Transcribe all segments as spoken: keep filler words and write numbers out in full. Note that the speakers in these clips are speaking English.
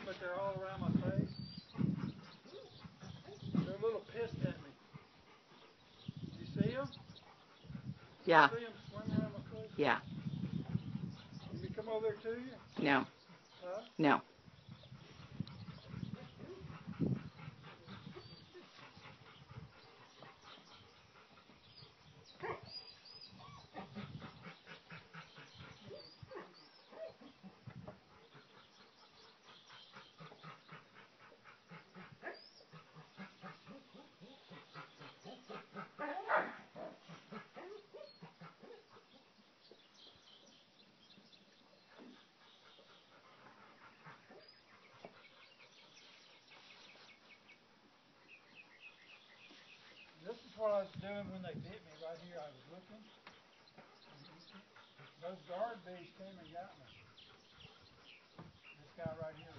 but they're all around my face. They're a little pissed at me. You see them? Yeah. You see them swimming around my face? Yeah. Can you come over there to you? No. Huh? No. This is what I was doing when they bit me right here. I was looking. Those guard bees came and got me. This guy right here.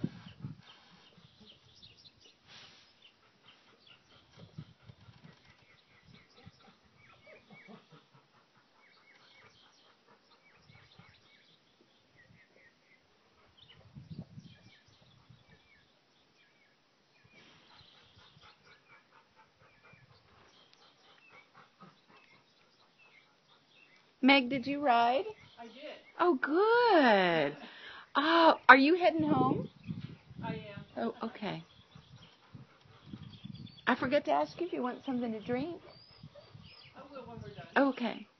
Meg, did you ride? I did. Oh, good. Oh, are you heading home? I am. Oh, okay. I forgot to ask you if you want something to drink. I will when we're done. Okay.